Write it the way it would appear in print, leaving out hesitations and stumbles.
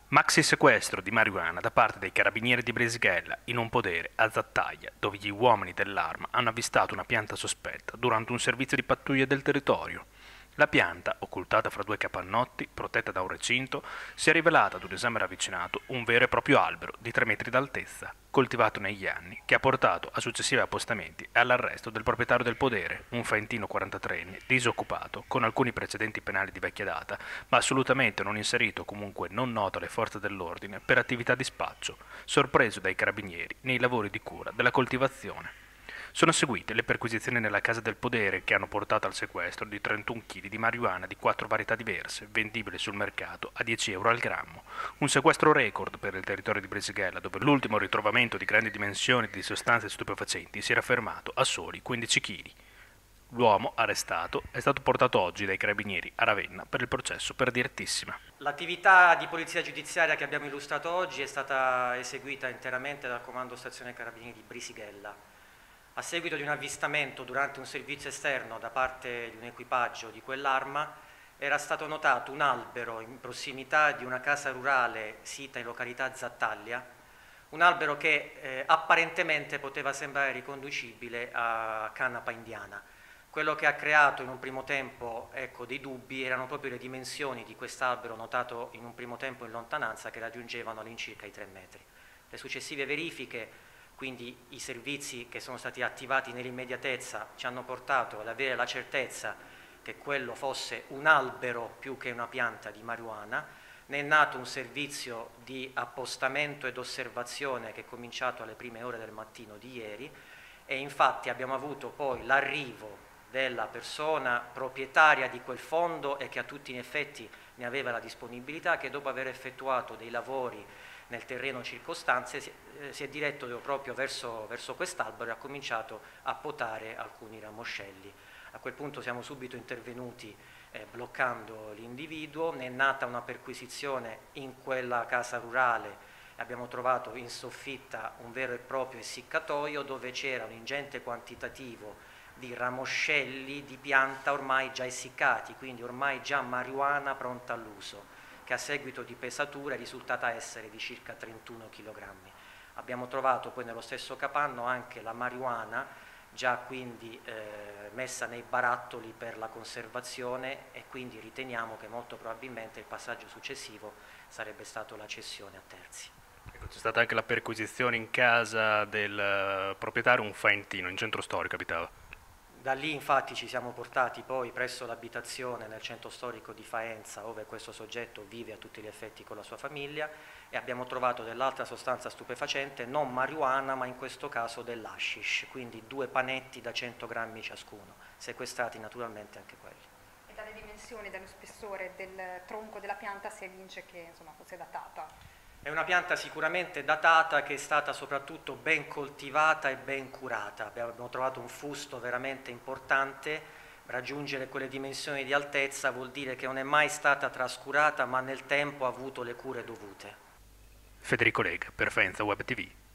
Maxi sequestro di marijuana da parte dei carabinieri di Brisighella in un podere a Zattaglia, dove gli uomini dell'Arma hanno avvistato una pianta sospetta durante un servizio di pattuglia del territorio. La pianta, occultata fra due capannotti, protetta da un recinto, si è rivelata ad un esame ravvicinato un vero e proprio albero di 3 metri d'altezza, coltivato negli anni, che ha portato a successivi appostamenti e all'arresto del proprietario del podere, un faentino 43enne, disoccupato, con alcuni precedenti penali di vecchia data, ma assolutamente non inserito o comunque non noto alle forze dell'ordine per attività di spaccio, sorpreso dai carabinieri nei lavori di cura della coltivazione. Sono seguite le perquisizioni nella casa del podere che hanno portato al sequestro di 31 kg di marijuana di 4 varietà diverse, vendibile sul mercato a 10 euro al grammo. Un sequestro record per il territorio di Brisighella, dove l'ultimo ritrovamento di grandi dimensioni di sostanze stupefacenti si era fermato a soli 15 kg. L'uomo arrestato è stato portato oggi dai carabinieri a Ravenna per il processo per direttissima. L'attività di polizia giudiziaria che abbiamo illustrato oggi è stata eseguita interamente dal Comando Stazione Carabinieri di Brisighella. A seguito di un avvistamento durante un servizio esterno da parte di un equipaggio di quell'Arma, era stato notato un albero in prossimità di una casa rurale sita in località Zattaglia, un albero che apparentemente poteva sembrare riconducibile a canapa indiana. Quello che ha creato in un primo tempo dei dubbi erano proprio le dimensioni di quest'albero notato in un primo tempo in lontananza, che raggiungevano all'incirca i 3 metri. Le successive verifiche, quindi i servizi che sono stati attivati nell'immediatezza, ci hanno portato ad avere la certezza che quello fosse un albero più che una pianta di marijuana. Ne è nato un servizio di appostamento ed osservazione che è cominciato alle prime ore del mattino di ieri, e infatti abbiamo avuto poi l'arrivo della persona proprietaria di quel fondo e che a tutti gli effetti ne aveva la disponibilità, che dopo aver effettuato dei lavori nel terreno circostante si è diretto proprio verso quest'albero e ha cominciato a potare alcuni ramoscelli. A quel punto siamo subito intervenuti bloccando l'individuo. Ne è nata una perquisizione in quella casa rurale. Abbiamo trovato in soffitta un vero e proprio essiccatoio dove c'era un ingente quantitativo di ramoscelli di pianta ormai già essiccati, quindi ormai già marijuana pronta all'uso, che a seguito di pesatura è risultata essere di circa 31 kg. Abbiamo trovato poi nello stesso capanno anche la marijuana, già quindi messa nei barattoli per la conservazione, e quindi riteniamo che molto probabilmente il passaggio successivo sarebbe stato la cessione a terzi. Ecco, c'è stata anche la perquisizione in casa del proprietario, un faentino, in centro storico abitava. Da lì infatti ci siamo portati poi presso l'abitazione nel centro storico di Faenza, dove questo soggetto vive a tutti gli effetti con la sua famiglia, e abbiamo trovato dell'altra sostanza stupefacente, non marijuana ma in questo caso dell'hashish, quindi 2 panetti da 100 grammi ciascuno, sequestrati naturalmente anche quelli. E dalle dimensioni, dallo spessore del tronco della pianta si evince che insomma, fosse datata. È una pianta sicuramente datata, che è stata soprattutto ben coltivata e ben curata. Abbiamo trovato un fusto veramente importante. Raggiungere quelle dimensioni di altezza vuol dire che non è mai stata trascurata, ma nel tempo ha avuto le cure dovute. Federico Lega per Faenza Web TV.